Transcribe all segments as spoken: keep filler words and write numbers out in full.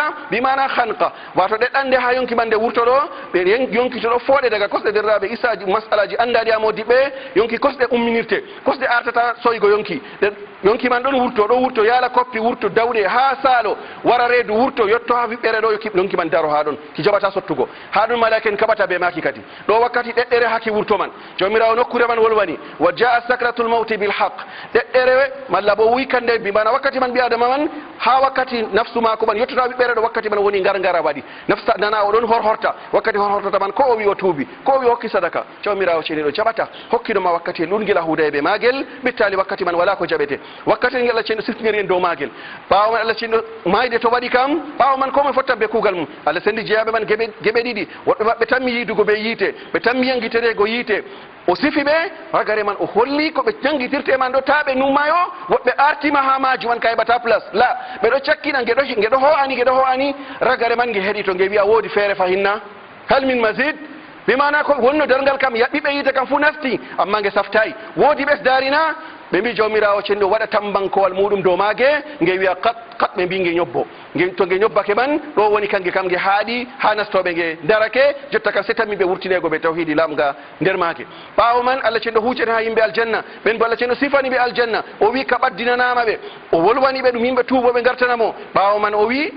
bimana khanqa wato de dande ha yonki mande wurtodo be yonki to do fode daga kosde derrabe isaji masalaji andadi amodi be yonki kosde umminirte kosde artata soygo yonki yonki man don wurto do wurto yala koppi wurto dawde ha salo wara redu wurto yotto ha wibbere do yonki man daro ha don ki jabata sottugo ha don malaken kabata be maki kati do wakkati deddere haki wurto man jomirawo nokkure man wolwani wa jaa sakratul maut bil haqq deddere malla bo wikande bi bana wakkati man bi adama man ha wakkati nafsu mako man yotto wibbere do wakkati man woni ngar ngara wadi nafsa dana o don hor horta wakkati hor horta man ko o wi o tuubi ko o wi hokki sadaka jomirawo ceni do jabata hokkido ma wakkati lungila hudaybe magel bittali wakkati man wala ko jabete wakkati ngel Allah ceni sifniri en do magel bawo man Allah ceni mayde to wadi kam bawo man ko mo fotta be kugal mum Allah sendi jeyabe man gebe gebe didi wodbe mabbe tammi yidugo be yite be tammi yangitere go yite o sifi be ragare man o holli ko be jangitirte man do tabe numayo wodbe artima ha maji man kay bata place la be do cakkina ngedo ngedo ho ani ngedo ho ani ragare man nge hedi to nge wi'a wodi fere fahinna hal min mazid bimana ko wonno dargal kam yabbi be yite kam fu nasti amma nge saftai wodi bes darina be mbi jomirawo cendo wada tambankowal mudum do mage nge wi'a qat qat be mbi nge nyobbo nge to nge nyobbake man do woni kange kam nge haadi ha nastobe nge darake jotta kam setami be wurtinego be tawhidi lamga nder mage bawo man Allah cendo hucete ha yimbe aljanna ben bo Allah cendo sifani be aljanna o wi ka baddinanama be o wolwani be dum yimbe tuubo be gartanamo bawo man o wi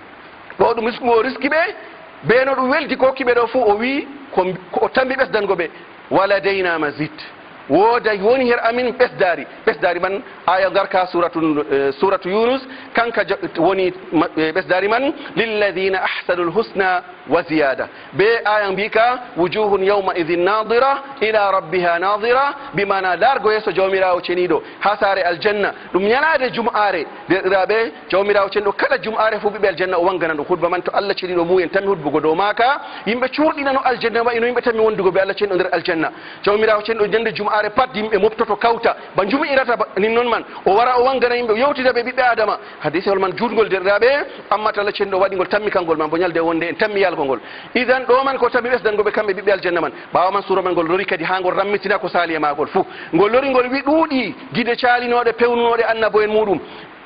do dum risku riski be be no dum welti ko kibe do fu o wi ko tambi besdango be wala dayna mazid woda woni her amin besdari besdari man aya garka suratu suratu yunus kanka woni besdari man lil ladina ahsanul husna wa ziyada be aya bika wujuhun yawma idhin nadira ila rabbiha nadira bimana dargo yeso jawmirawo cenido hasare aljanna dum nyanaade jum'are rabe jawmirawo cendo kala jum'are fu be aljanna o wangana do khutba man to Allah cenido muyen tan hudbugo do maka yimbe cuurdina no aljanna wa ino yimbe tan mi wondugo be Allah cendo der aljanna jawmirawo cendo jende jum'are pat yimbe moftoto kawta ba jumi irata nin non man o wara o wangana yimbe yewtida be bibbe adama hadisi wal man judgol derrabe amma tala cendo wadi gol tammi kangol man bo nyalde wonde en tammi yalgo gol idan do man ko tammi besdan go be kambe bibbe aljanna man bawa man sura man gol lori kadi ha gol rammitina ko sali ma gol fu gol lori gol wi dudi gide calinode pewnode annabo en mudum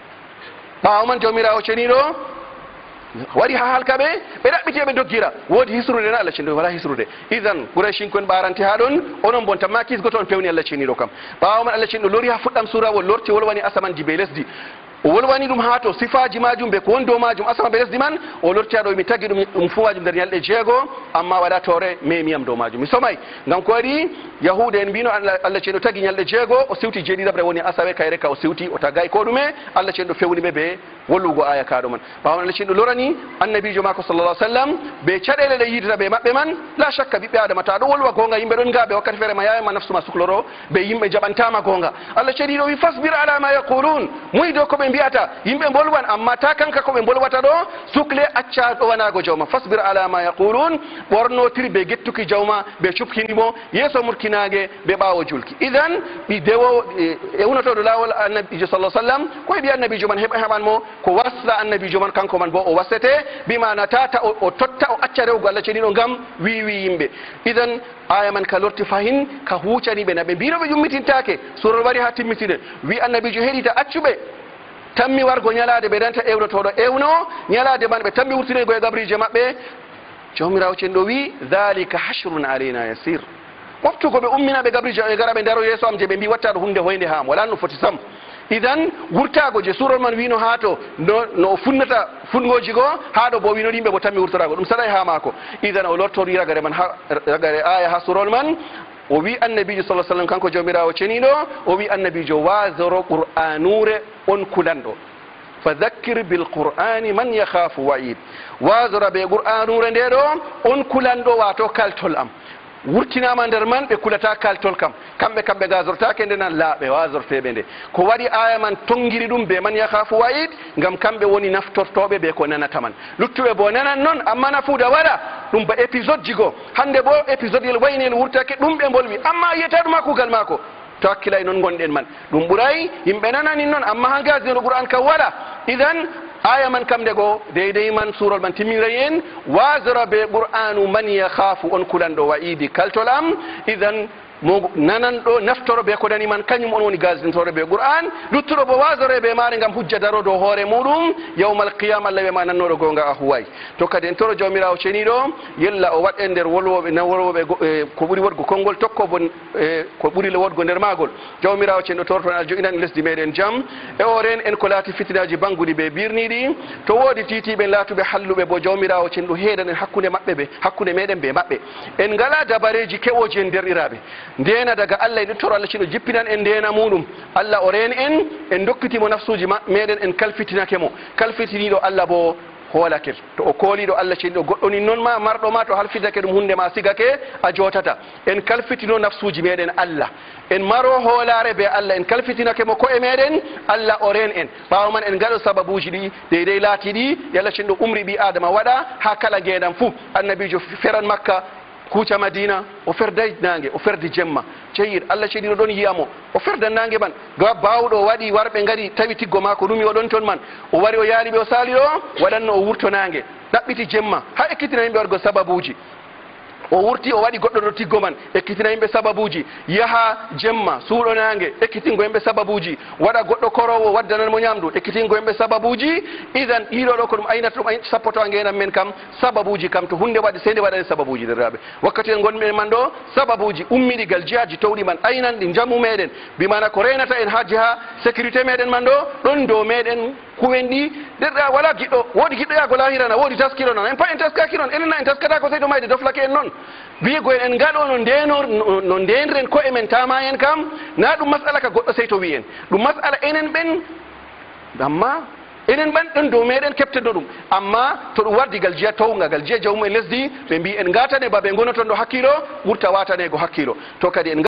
bawa man jomirawo cenino wari ha halkabe be dabbite be doggira wodi hisrude na Allah cendo wala hisrude idan quraishin kon baranti ha don onon bonta makis goton pewni Allah ceniro kam bawo man Allah cendo lori ha fuddam sura wol lorti wol wani asaman di be lesdi o wolwani dum hato sifaji majum be ko wondo majum asama be lesdi man o lorti ado mi tagi dum dum fu majum der yalde jeego amma wada tore memiyam do majum mi somay ngam ko wadi yahude en bino Allah cendo tagi nyalde jeego o siwti jeedi dabre woni asabe kayre ka o siwti o tagay ko dume Allah cendo fewni be be wollugo aya ka do man bawo Allah cendo lorani annabijo mako sallallahu alaihi wasallam be cadele le yidira be mabbe man la shakka bibbe adama ta do wolwa gonga yimbe don gabe wakkati fere ma yaay ma nafsu ma sukloro be yimbe jabantama gonga Allah cedi do wi fasbir ala ma yaqulun muydo ko be mbiata yimbe bolwan amma ta kanka ko be bolwata do sukle acca do wana go jawma fasbir ala ma yaqulun borno tirbe gettuki jawma be chupkinimo yeso murkinage be bawo julki idan bi dewo e unato do lawol annabijo sallallahu alaihi wasallam ko bi annabijo man heba heban mo ko wasa annabijo man kanko man bo o wasete bima na tata o totta o acca rewgo Allah cedino ngam wi wi yimbe idan aya man ka lorti fahin ka hucani be nabe biro be jummitintake sura wari ha timmitine wi annabijo hedita accube tammi wargo nyalaade be danta ewno todo ewno nyalaade man be tammi wurtine go e gabrije mabbe jomirawo cendo wi zalika hashrun alaina yasir woftugo be ummina be gabrije e garabe daro yeso am je be mbi watta do hunde hoynde ham wala no foti sam idan wurtago je surol man wino hato no no funnata fungoji go haado bo wino dimbe bo tammi wurtorago dum saday ha mako idan o lottori ragare man ragare aya ha surol man o wi annabijo sallallahu alaihi wasallam kanko jomirawo cenido o wi annabijo wazoro qur'anure on kulando fadhakkir bil qur'ani man yakhafu wa'id wazoro be qur'anure ndedo on kulando wato kaltol am wurtinama nder man be kulata kaltol kam kambe kambe gazortake ndenan laabe wazortebe nde ko wadi aya man tongiri dum be man yakhafu wa'id ngam kambe woni naftortobe be ko nanata man luttube bo nanan non amma nafuda wala dum ba episode jigo hande bo episode yel waynel wurtake dum be bolwi amma yeta dum kugal mako to hakkilay non gonden man dum buray yimbe nanani non amma ha gazino qur'an ka wala idan aya man kam dego deydey man surol man timirayen wazra be qur'anu man yakhafu on kulando wa'idi kaltolam idan mo nananɗo naftoro be ko dani man kañum on woni gasdintore be qur'an luttuɗo bo wasore be maare ngam hujja daro dow hoore muɗum yawmal qiyama allah ɓe ma nannoɗo gonga a huway to kadi en toro jawmirawo ceniɗo yella o waɗ e nder wolwoɓe na wolwoɓe ko ɓuuri wodgo konngol tokko bo ko ɓuuri wodgo nder magol jawmirawo ceniɗo torton aljo inan lesdi meɗen jaam e o ren en ko laati fitinaji banguɗi ɓe birniɗi to woodi titiɓe laatuɓe halluɓe bo jawmirawo ceniɗo heeɗan en hakkude maɓɓe ɓe hakkude meɗen ɓe maɓɓe en ngala dabareji kewoji en derɗiraɓe ndena daga allah e ɗuttoro allah ceniɗo jippinan en ndena muɗum allah o ren en en dokkitimo nafsuji meɗen en kalfitinake mo kalfitiniɗo allah bo hoolake to o kooliɗo allah ceniɗo goɗɗo ni noon ma marɗo ma to halfitake ɗum hunde ma sigake a jotata en kalfitino nafsuji meɗen allah en maro hoolare be allah en kalfitinake mo koye meɗen allah o ren en ɓawa man en gaɗo sababuji ɗi deydey laatiɗi yallah ceniɗo umri ɓi adama waɗa ha kala gueɗam fou annabijo feran makka kuuca madina o ferday nangue o ferdi jemma ceyir allah ceniɗo ɗon yiyamo o ferda nangue man ga bawɗo waɗi warɓe gari tawi tiggo ma ko ɗumi oɗon toon man o wari o yaaliɓe o sali ɗo waɗanno o wurto nangue ɗaɓɓiti jemma ha ekkitina yimɓe wargo sababuji o wurti o waɗi goɗɗo ɗo tiggo man ekkitina yimɓe sababuji yaha jemma suuɗo nangue ekkitingo yimɓe sababuji waɗa goɗɗo korowo waddananmo ñamdu ekkitingo yimɓe sababuji idan ɗiɗo ɗo ko ɗum aynata ɗum sappoto a ngenam men kam sababuji kam to hunde waɗi sey nde waɗani sababuji derraɓe wakkati en gonɗumen man ɗo sababuji ummiɗigal jihaji towɗi man aynanɗi jammu meɗen mbimana ko renata en ha jiha sécurité meɗen man ɗo ɗon dow meɗen kuwen ɗi derɗa wala giɗɗo woodi giɗɗo yago lahirana woodi taskiro noon en pa en taskaki noon enena en taskata ko sey ɗo mayde doflake en noon wiigo en en gaɗo no ndenor no ndenren koye men tama en kam na ɗum masala ka goɗɗo sey to wi en ɗum masala enen ɓen amma enen ɓen ɗon dow meɗen keptendo ɗum amma to ɗum wardigal jiya towgagal jiya jawmumen lesdi ɓe mbi en gatane baɓe gonoton ɗo hakkilo ɓurta watanego hakkilo to kadi en